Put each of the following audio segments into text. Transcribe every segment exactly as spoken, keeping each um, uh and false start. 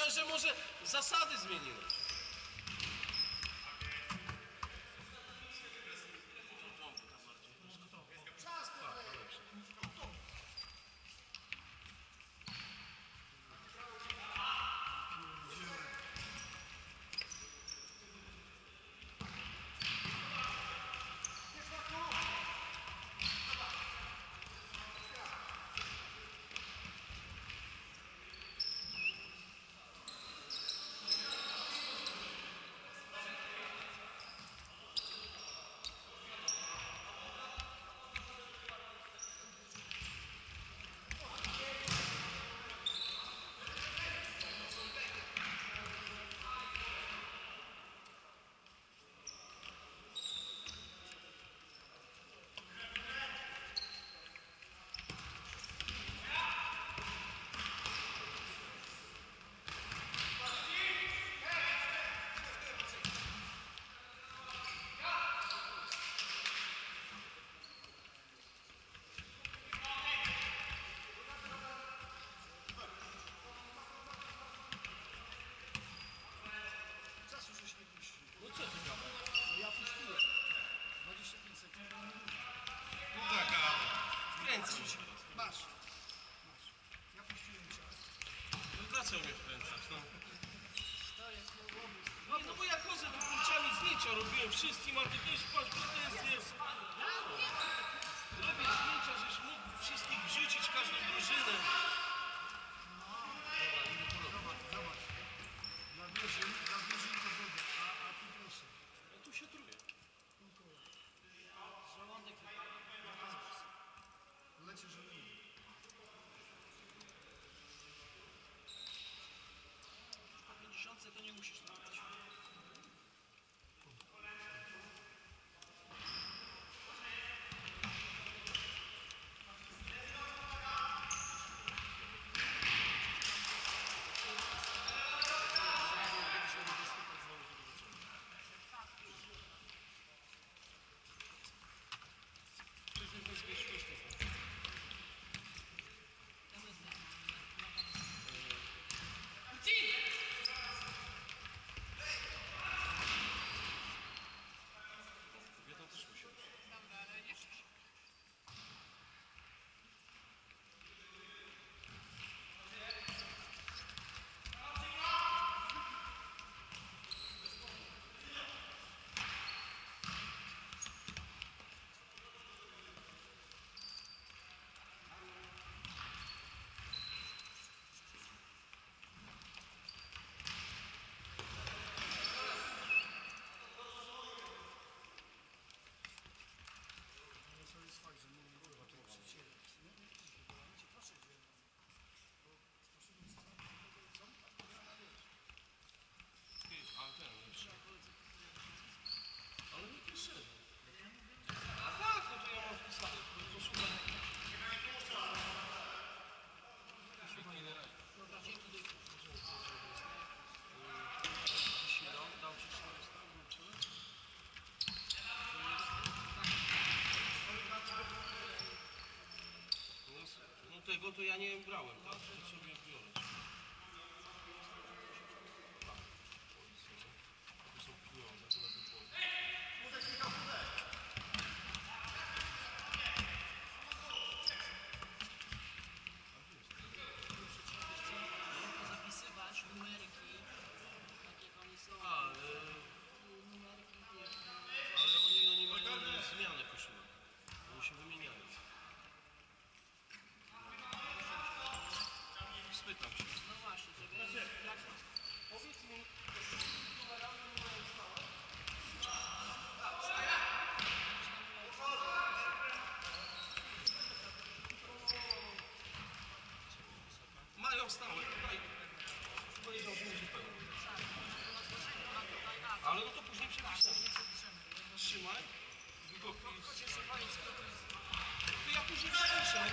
że, że może zasady zmieniły. No co ty gadasz? No ja puściłem. dwadzieścia pięć sekund. No tak, ale wkręcam się. Masz. Masz. Ja puściłem czas. No dlaczego mnie wkręcasz? No. To jest nieudobny. Nie, no bo ja chodzę tu kurczami, zdjęcia robiłem wszystkim, a ty też masz pretensje. Robię zdjęcia, żeś mógł wszystkich wrzucić, każdą drużynę. Dobra, nie podoba. Zobacz, zobacz. Dla wierzyn, dla wierzyn to wodę, a, a tu proszę. Ja tu się truję. Żołądek lecie żołądek. Po pięćdziesiątce to nie musisz robić. Kobieta też musi być. Dobra, ale nie. To jest fakt, że mówię, kurwa, to przycielać, nie? Proszę cię. A ten, lepszy. Ale nie piszę. A tak, no to ja mam wpisane. Posłuchaj. Dobra, dzięki, dzięki. Dzisiaj dał, dał ci czterysta, wrócił. No tego to ja nie brałem, tak? To sobie biorę. To są pieniądze, to na tym powiem. Zapisywać numerki, tak jak oni są. A, ale, Numerki, wiesz, ale oni, oni mają zmianę koszulek. Oni się wymieniają. Spytam się. no właśnie, żeby jak Powiedz mi, numerami numerem stałe? Mają stałe, tutaj. Powiedział, że musi pełno. Ale no to później przepiszemy. Trzymaj. Długopis. To ja później przepiszę.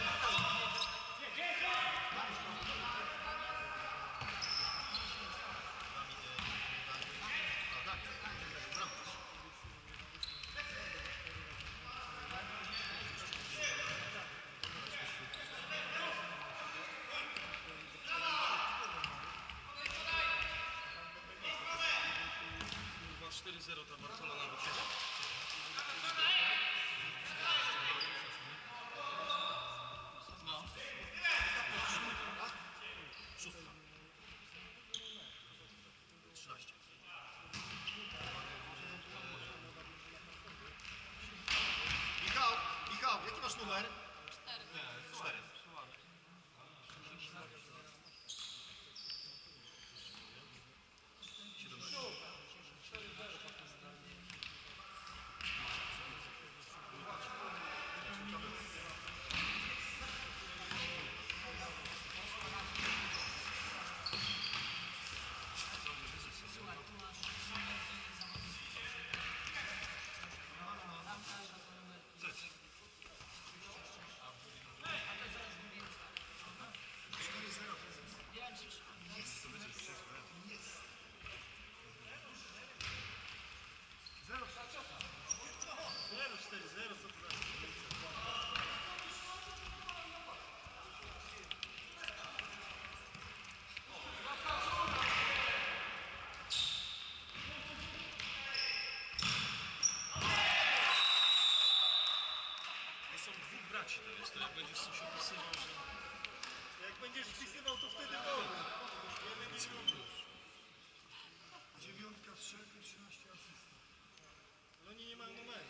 traci to jest, to jak będziesz coś opisywał, że... Jak będziesz wpisywał, to wtedy wolno. Nie będziesz mówił. Dziewiątka z szeregu, trzynaście asyst. Ale oni nie mają numeru.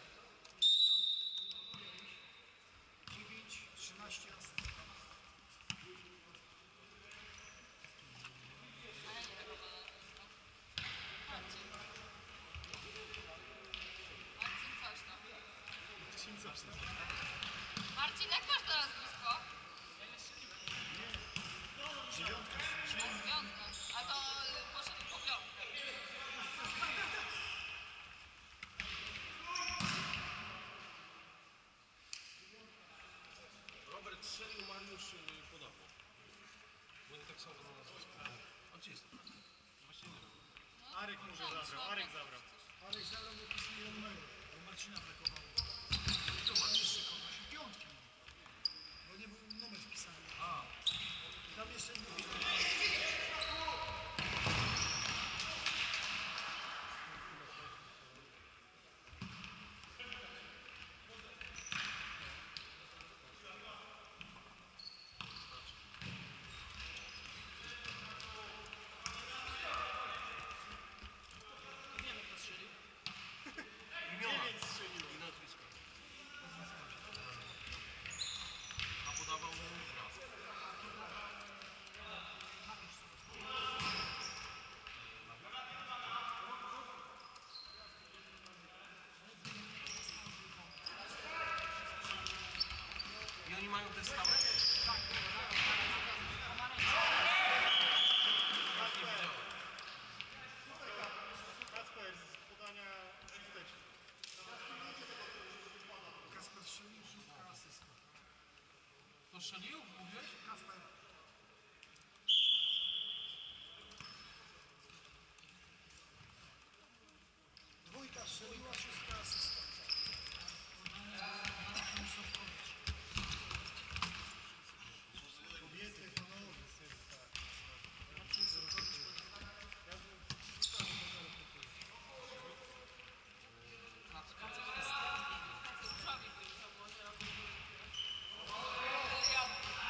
dziewięć, trzynaście asyst. Marcin, coś tam. Marcin, coś tam. Marcin, jak masz teraz blisko? Dziewiątka, Piątka. A to y, poszedł po piątkę. Robert strzelił, Mariusz y, podawał. Bo oni tak samo na nazwisku. A gdzie jest to? Właśnie nie wiem. Arek może zabrał, Arek zabrał. Arek zabrał, bo pisuje numeru. Bo Marcina brakowało. To ma jeszcze kogoś. Piątki. Bo nie był numer wpisany. A, Tam jeszcze nie było. nie wiem kto strzelił. Dziewięć strzeliło. I nazwisko. A podawał mu raz. I oni mają te stałe? Tak. Nie widziałem. Kacper z podania szósteczki. Kacper strzelił, szóstka asysta. To strzelił? Mówiłeś? Kacper. Dwójka strzeliła, szóstka asysta. Kobiety, panowie. Różowi byli, to było, że robił. Ja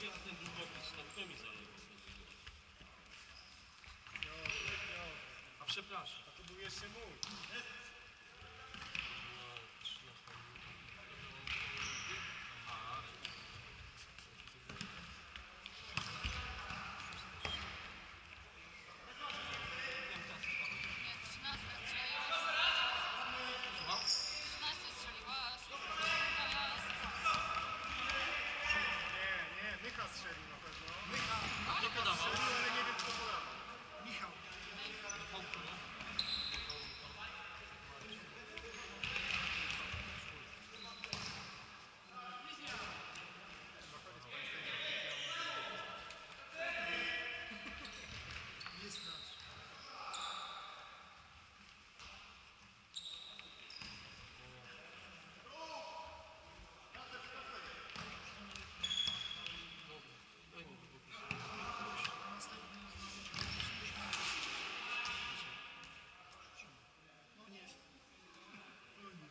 gdzie ten długopis? To kto mi zalewał? Piotrek, Piotrek. A przepraszam. A to był jeszcze mój. A, Nie, trzynaste strzeliła. słucham? trzynaście strzeliła, a szóstka Nie, nie, Mycha strzelił na pewno. Mycha, A kto podawał? Strzelił, ale nie wiem kto podawał. Michał. Jest nasz. No nie. No nie.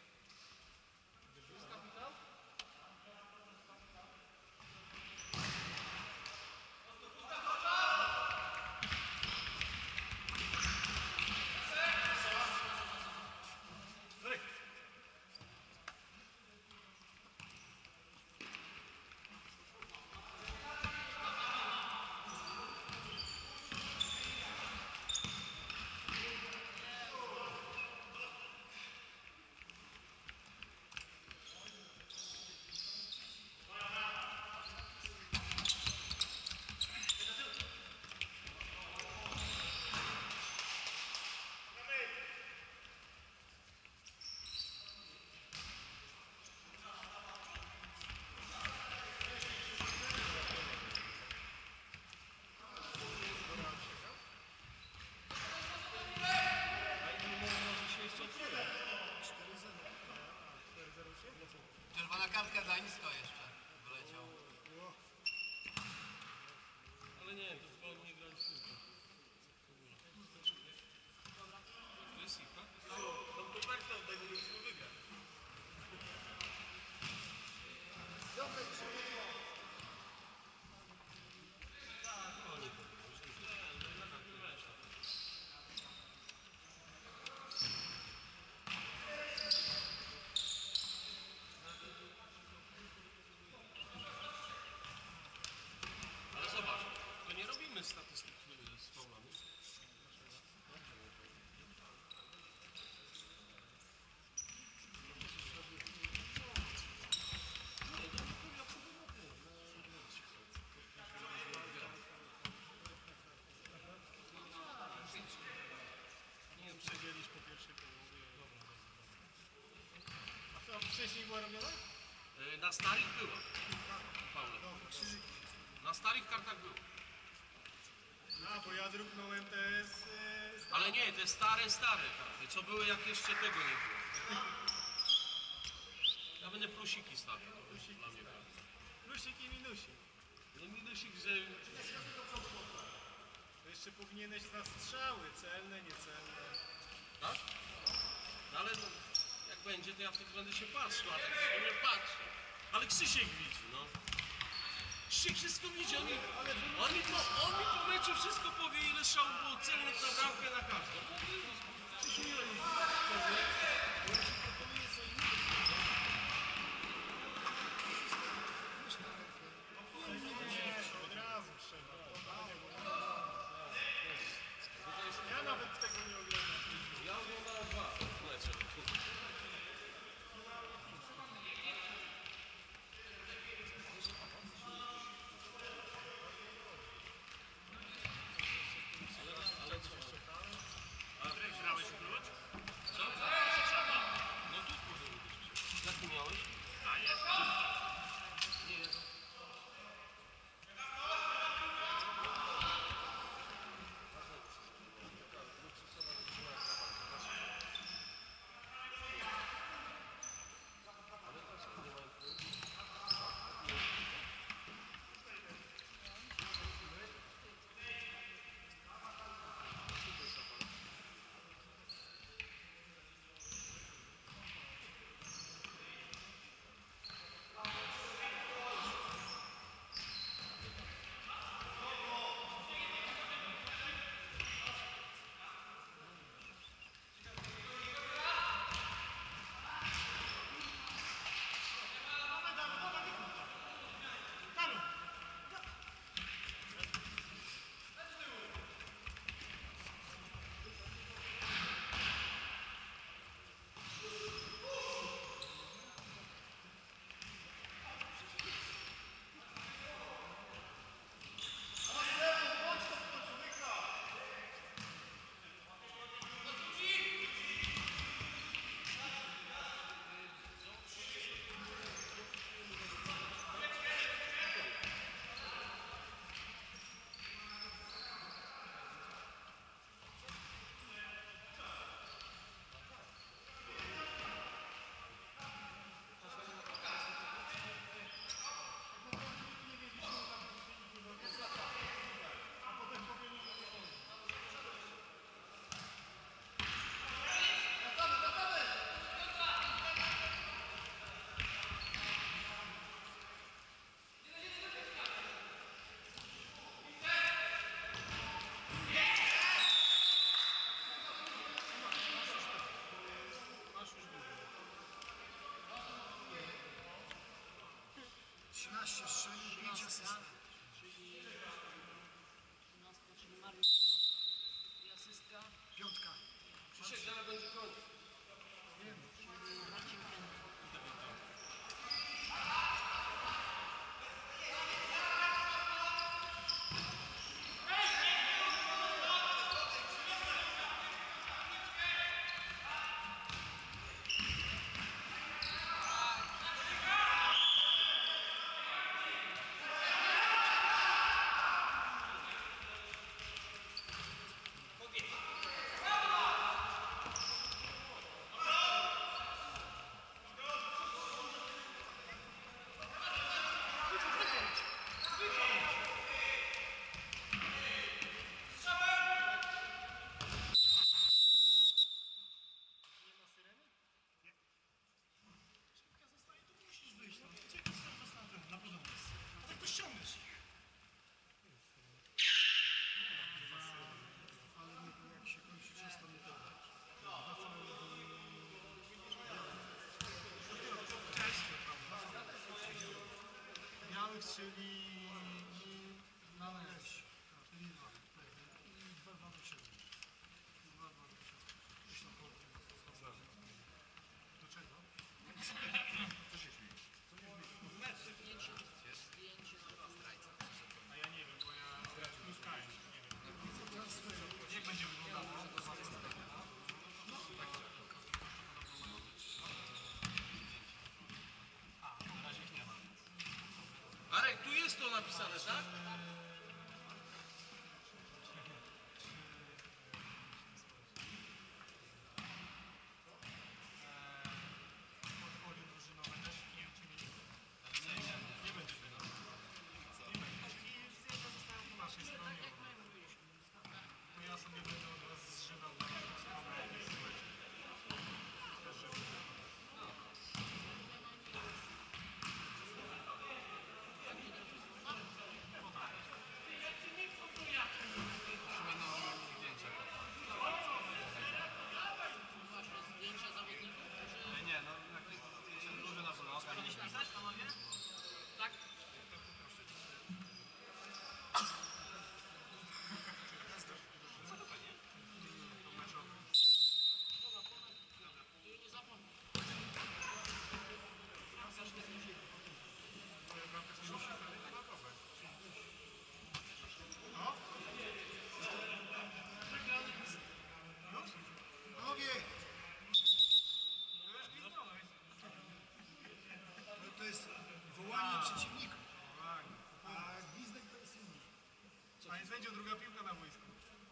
Czerwona kartka za nisko jeszcze wyleciał. Ale nie, to chyba oni nie grali w piłkę. To jest ich, tak? Tam kopertę oddaj, bo musimy wygrać. Dobra, przyjechał. Tak, oni to wygrali. Ale zobacz, to nie robimy statystyk y, z faulami. Nie przegięliś po pierwszej połowie. A to wcześniej była robiona? Y, Na starych była faula. Dobra, krzyżyki. Na starych kartach było. A, bo ja druknąłem te z... e, z Ale nie, te stare, stare karty, co były jak jeszcze tego nie było. Ja będę plusiki stawiał. To jest dla mnie karta. plusik i minusik. No minusik, że... To jeszcze powinieneś za strzały, celne, niecelne. Tak? No ale no, jak będzie, to ja wtedy będę się patrzył, a tak się nie patrzę. Ale Krzysiek widzi, no. Krzysiek wszystko widzi, on mi, on mi, po, on mi po meczu wszystko powie, ile strzałów było celnych na bramkę na każdą. Krzysiu, ile mi powie? Nie, to od razu trzeba. Ja nawet tego nie oglądam. Ja oglądałem dwa mecze. Ale co? A grałeś w klucz? Co? jedenaście strzelił, pięć asyst. Czyli trzynastka, czyli Mariusz Szurowski. I asystka. Piątka. Krzysiek, zaraz będzie koniec. Wiem. Czyli Marcin Kęta. Nie ma syreny? Nie. Szybka zostaje, tu musisz wyjść. No, gdzie ty sam został ten, na podobnie. A tak to ściągniesz ich. Ale nie, jak się kończy czysto, nie to. Dwa faule były białych, czyli na leś. Czyli dwa. I dwa, dwa do siebie. Dwa, dwa do siebie. Gdzieś na połowę. Do czego? Zdjęcie, zdjęcie. A ja nie wiem, bo ja pluskałem. Nie wiem. Jak będzie wyglądało? A, na razie ich nie ma. Arek, tu jest to napisane, tak? Portfolio drużynowe też nie wiem, czy mieli. Nie będzie tego. Nie będzie. I zdjęcia zostają po naszej stronie. Jak my mówiliśmy. To ja sobie będę od razu zżynał na tą stronę, jak jest słuchajcie. Też, żeby... Właśnie zdjęcia zawodników, którzy... Nie, nie, no jak się duży na pewno. Powinniśmy pisać, panowie? Tak? I nie zapomnij. Francja czterdzieści. Moja bramka się musi wylegować. No? Wygrany. Już? Panowie, To już gwizdnąłeś. to, to jest wołanie przeciwników. Fajnie. A gwizdek to jest inny. Panie sędzio, druga piłka na boisku.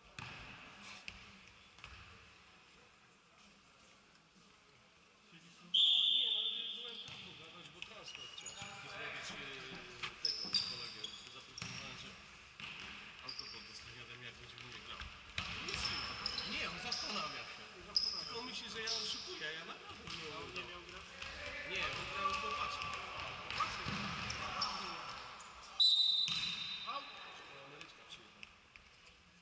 Nie, no byłem tam pogadać, bo transfer chciał. I zrobić e, tego kolegę. Zaproponowałem, że alkohol dostaniadem, jak będzie u mnie grał. Nic nie ma. Nie, on zastanawia się. Tylko myśli, że ja oszukuję, a ja naprawdę nie umiem. Nie miał grać? Nie, on grał po paczce. Ameryczka przyjechała.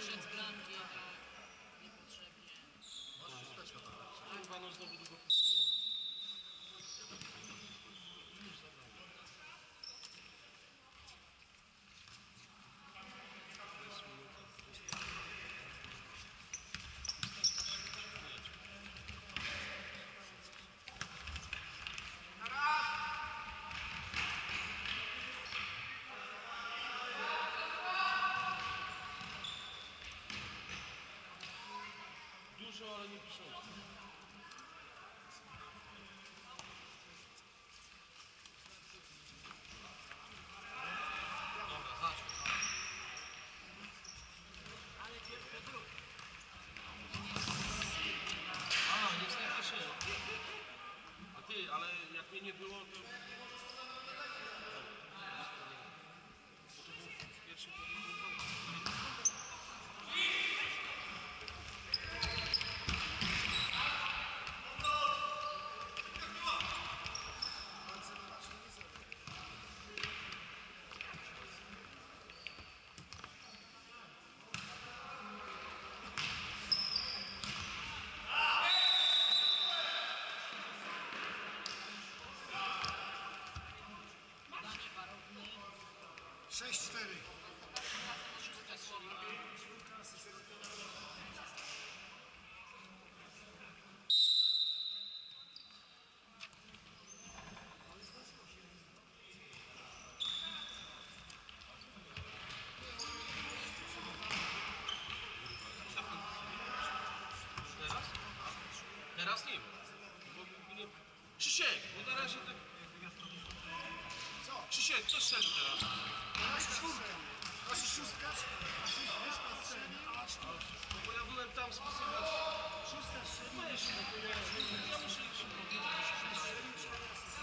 Wyszedł z bramki, tak, niepotrzebnie. Kurwa, no znowu długo puszczą. Dużo, ale nie piszą. Dobra, zacznij. A, nie wstępnie się. A ty, ale jak mnie nie było, to... Bo to było w pierwszym podróżu. sześć cztery. Teraz? Teraz nie wiem. Bo nie... Krzysiek, bo na razie tak... Co? Krzysiek, co strzelił teraz? Teraz czwórka. Znaczy szóstka. A szóstka strzeli. Bo ja byłem tam specjalnie. Szóstka strzeli. Weź, no to ja, ja muszę ich się powiedzieć, że się strzelił.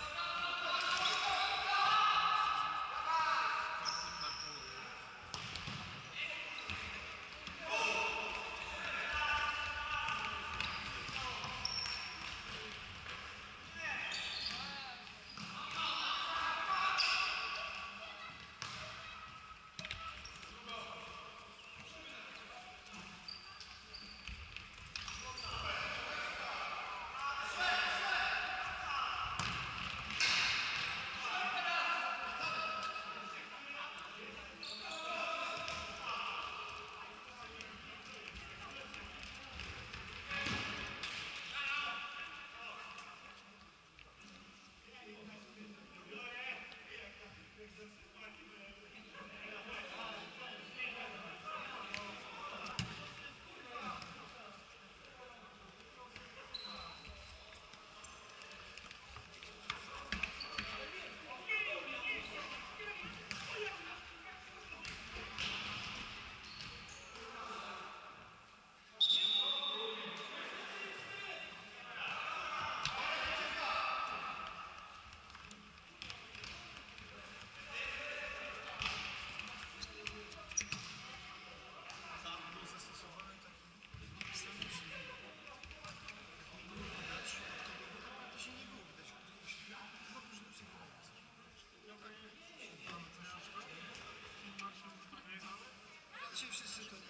Dzisiaj wszyscy to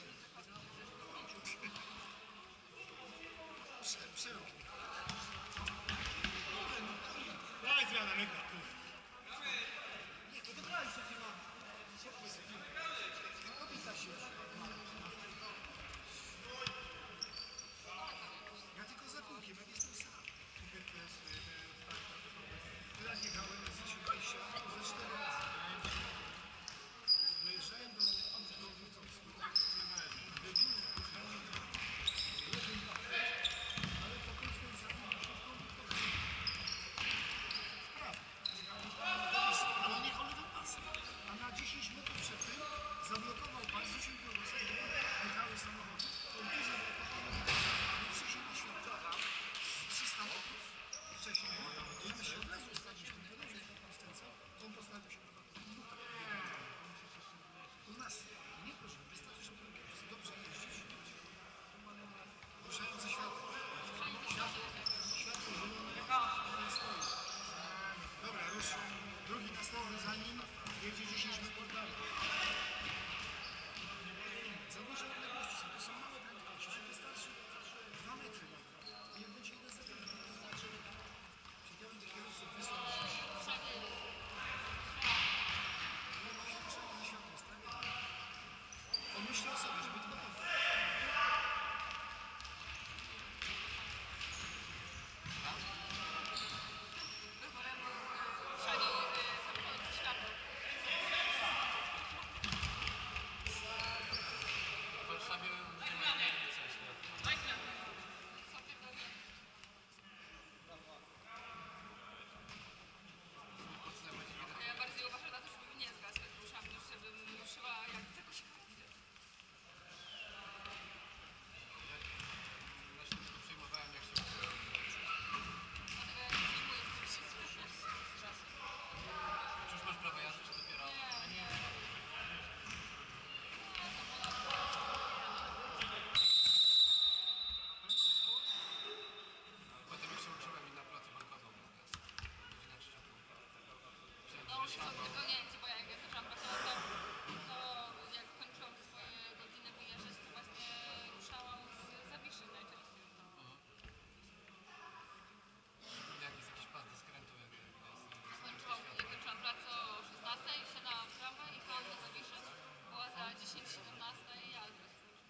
Prze- Przełki. Daj zmiana, myka, tu. Nie, to wygrali sobie mam. Obita się. Ja tylko za kółkiem, jak jestem sam. Ja jechałem z wejścia ze cztery razy. Wyjeżdżałem do ale po prostu ale niech on wypasa. A na dziesięć metrów przed tym zablokował pas, rzucił go do sobie, jechały samochody, on tu zablokował, ale wcześniej na światło, z trzysta metrów wcześniej, ja my się od razu ustawiliśmy, nie wiem, że tam skręcał, on postawił się na u nas nie proszę, wystarczy, żeby dobrze jeździć, ruszające światło, światło, światło zielone, stoi. Dobra, rusz. Drugi następny za nim jedzie dziesięć metrów dalej. są tylko Niemcy, bo jak ja zaczęłam pracować tam, to jak kończyłam swoje godziny wyjeżdżać, to właśnie ruszałam z Zawiszy najczęściej. Jak jest jakiś pas do skrętu, jak jest Kończyłam, jak kończyłam pracę o szesnastej, wsiadałam w tramwaj i jechałam do Zawiszy. Była za dziesięć siedemnaście i jazdy.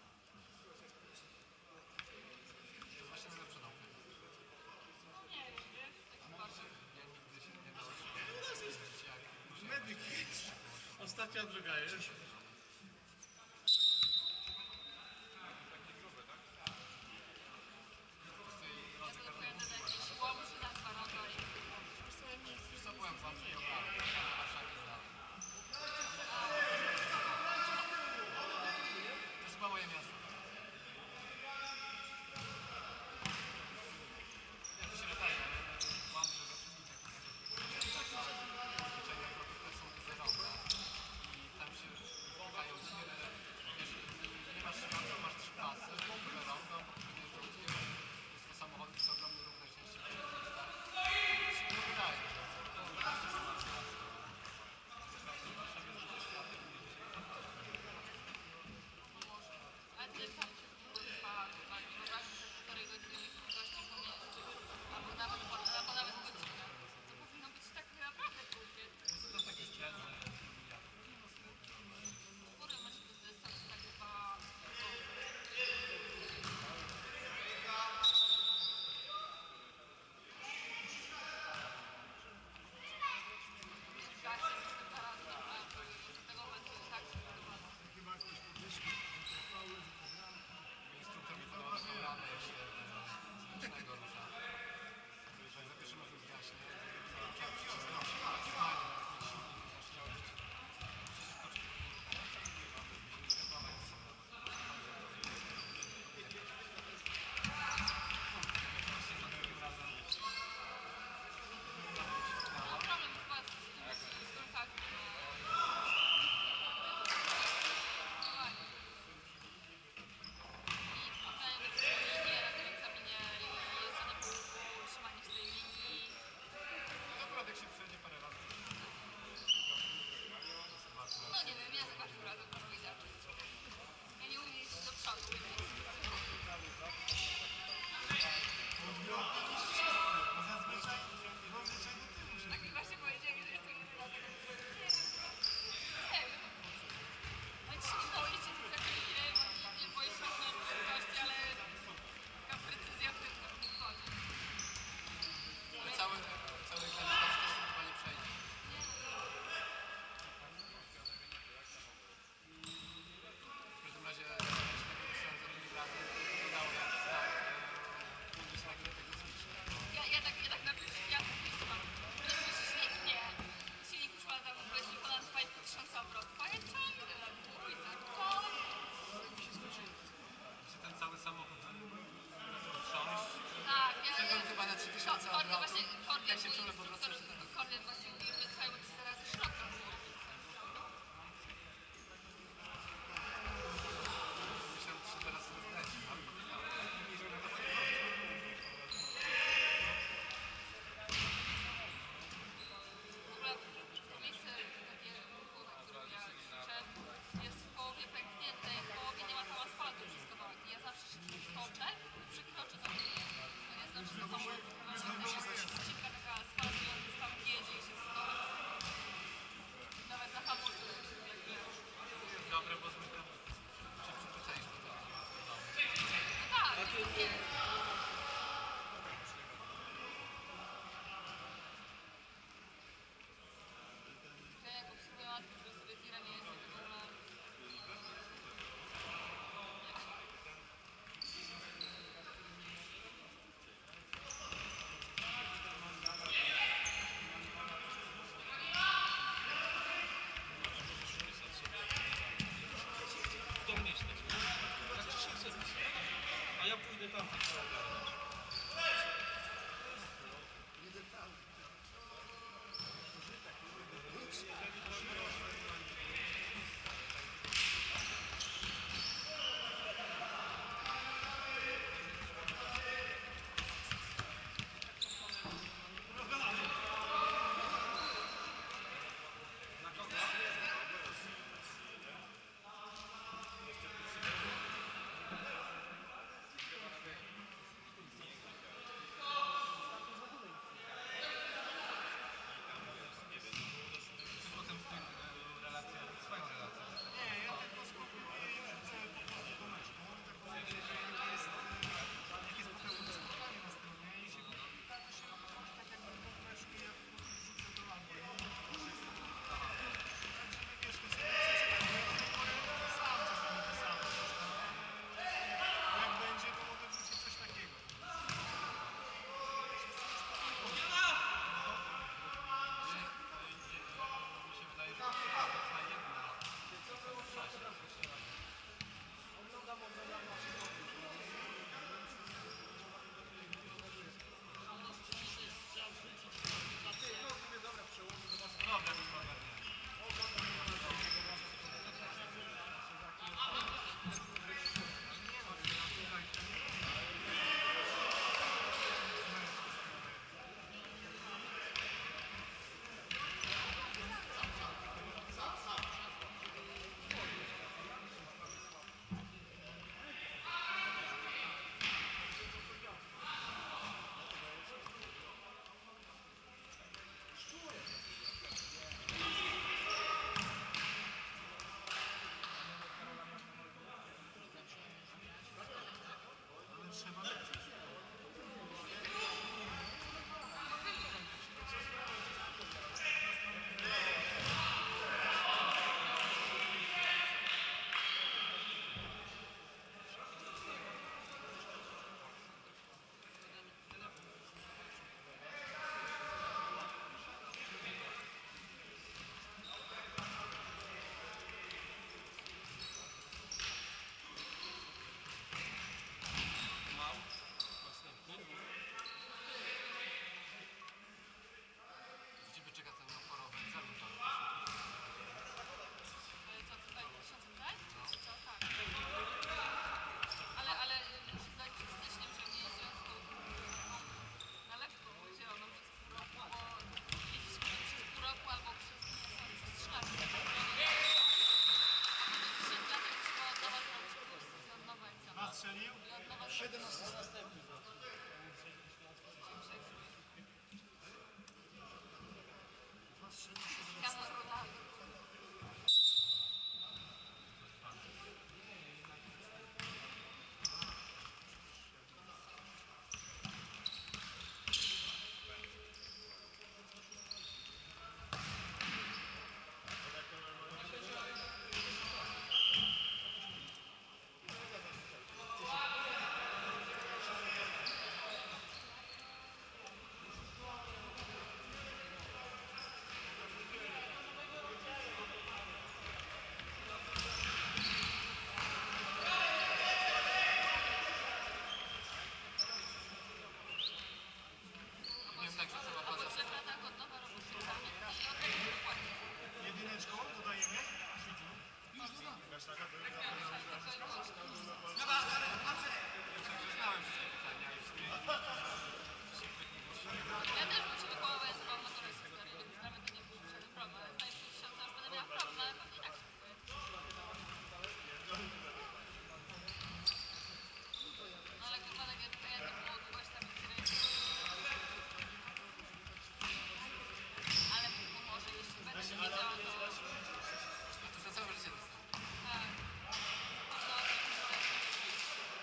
to jest właśnie najlepsza nauka. No nie wiem, wiesz, taki bardzo. Ja nigdy się nie nauczyłem jeździć jak musiałem. Medyk jest. Ostatnia droga jest. Po prostu jej Ja drodze to każdej dopiero do jakiejś łomży na dwa roga i Wiesz co, byłem w Łomży i obrałem, a na Warszawie zdałem. To jest chyba moje miasto. Ja to się wydaje, ale w Łomży zawsze ludzie, którzy zazwyczaj Europy też są duże ronda i tam się wpychają tyle, wiesz, nie masz światła, masz trzy pasy, duże rondo, potem drugie, jest to samochody, to są ogromny ruch najczęściej w tych miejscach. To się nie wydaje, że to właśnie są duże miasta. W Warszawie jest duże światło i ludzie się nie może. Ale tyle sam się długo trwa, chyba nie wyobrażam sobie półtorej godziny jechać z gościem po mieście, albo nawet, albo nawet godzinę. To powinno być tak naprawdę krótkie. To jest taki stres, że ja Skóry macie to dystans tak chyba... Z gaśem jestem zaraz normalnie, do tego momentu jest tak przygotowana. Chyba jakieś podwyżki, trwały, wypowiadane. instruktor mi podał taką ramę, jak się z ręcznego rusza. Jak za pierwszym razem zgaśnie, zacząłem się rozpraszać, maksymalnie na jakiś silnik, na szybkość. Przeskoczyć po tym ruchu, żeby się nie zgapować z sobą. Właśnie za drugim razem Mam problem chyba z tym kontaktem. I sprawdzanie bez linię na tym egzaminie i jedzenie po ruchu, trzymanie się tej linii. to akurat jak się przejdzie parę razy, to zobaczę. No nie wiem, ja za każdym razem to pójdę. Ja nie umiem iść do przodu. Bo zazwyczaj, zazwyczaj do tyłu się. Tak mi właśnie powiedzieli, że jestem jedyna taka, nie wiem. Ale ci nie boicie tych zakrętów, nie, nie boję się osiągnąć prędkości, ale taka precyzja w tym to nie wchodzi. Ale cały, cały egzamin też tym chyba nie przejdzie. W każdym razie, jeśli tego dostałem za drugim razem, to udało mi się start gdzieś nakrętek kosmiczny. Ja, ja tak, ja tak na pierwszych jazdach pisałam. Nie słyszysz nic? Nie. Silnik już ma tam powiedzmy ponad dwa i pół tysiąca obrotów. A ja ciągle na dwójce. Co? Się ten cały samochód trząść. Tak, ja... Wszedłem chyba na trzy tysiące Kordian obrotów. właśnie, Kordian Jak się mój czule po prostu, instruktor, że ten... Kordian właśnie mówi, że słuchaj, bo ci zaraz szlok rozumie. Myślałem, że się teraz rozleci, ale powiedziałem. W ogóle to miejsce takie ruchu, na którym ja ćwiczę, jest w połowie pęknięte i w połowie nie ma tam asfaltu wszystko do I ja zawsze się toczę i przekroczę tą linię. To nie znaczy, że to jest ścieżka taka asfaltu i on już tam jedzie i się stoi. Nawet na hamulcu jak wiesz. Dobre, bo zwykle się przyzwyczaisz do tego. No tak, nie. Ja jak obsługuję matki, które sobie tira nie jeździ, to w ogóle... siedem asyst. Dwa strzały, siedem Cristiano Ronaldo. Powiem tak, że cała Po baza trzech latach od nowa robót i od razu wypłaci. jedyneczką dodajemy. Już tylko i wyłącznie. znałem wszystkie pytania i w sumie Ja też bym się wychowała, ja mam maturę z historii, więc dla mnie to nie był żaden problem. Ale tutaj plus tysiąca już będę miała problem, ale pewnie i tak się kupuję. No ale chyba tak jak ja to było długość tablicy rejestru. Ale mi pomoże, jeśli będę nie wiedziała, to to za całe życie dostałem. tak. Można o tym powiedzieć.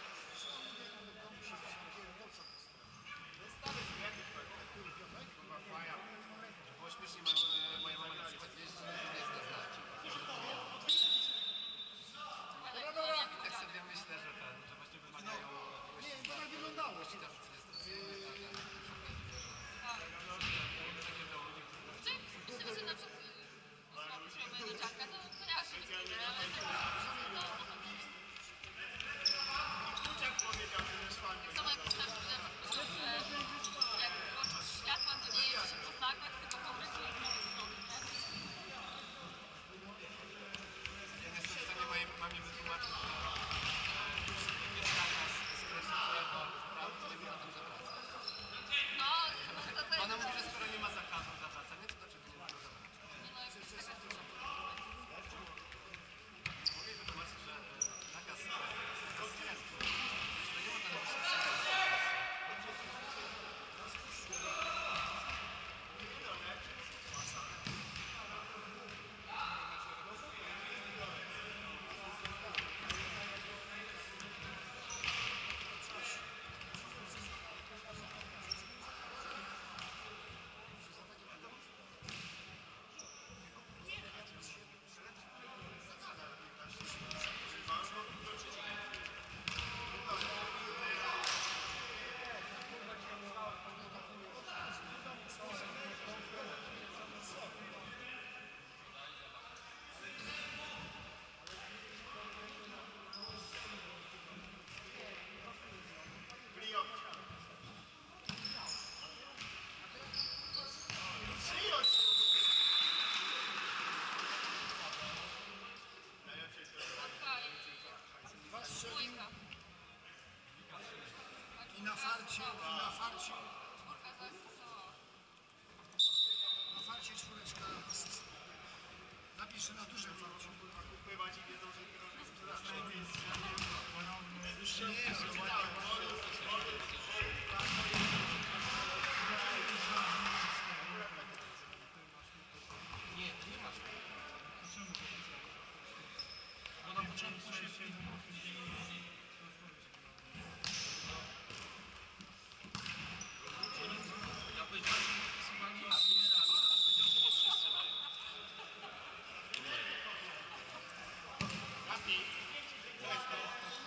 Było śmiesznie, moja, moja mama na przykład jeździ nie znać. Ale to nie wiem, Tak sobie myślę, że ten, że właśnie wymagają Nie, to tak wyglądało. ilości tam rejestracyjnych, tak. takie do ludzi, którzy Czy myślę, że na przykład usłyszała mojego dziadka, to kojarzy niektóre, ale tak to na pewno jest. Tak samo jak też ludzie myślą, że jak włączysz światła, to nie jeździ się po znakach, tylko po prostu w prawej strony, nie? ja nie jestem w stanie mojej mamie wytłumaczyć, że e, mieszkania z skresu twojego praw nie można tam zawracać. No, no to to Ona jest... mówi, że skoro nie ma zakazu zawracania, to dlaczego nie można zawracać? Nie no, jakoś taka duża. Mogę jej wytłumaczyć, że e, zakaz zakaz skresu, że nie można robić skresu. Dwa strzelił Dwójka. i na farcie, i na farcie, Czwórka zaasystowała. na farcie czwóreczka asyst. Napiszę na dużym farcie. Nie, Nie, nie masz. Bo na początku się... Ja powiedziałem, że podpisywali z numerami, ale powiedział, że nie wszyscy mają. Numery.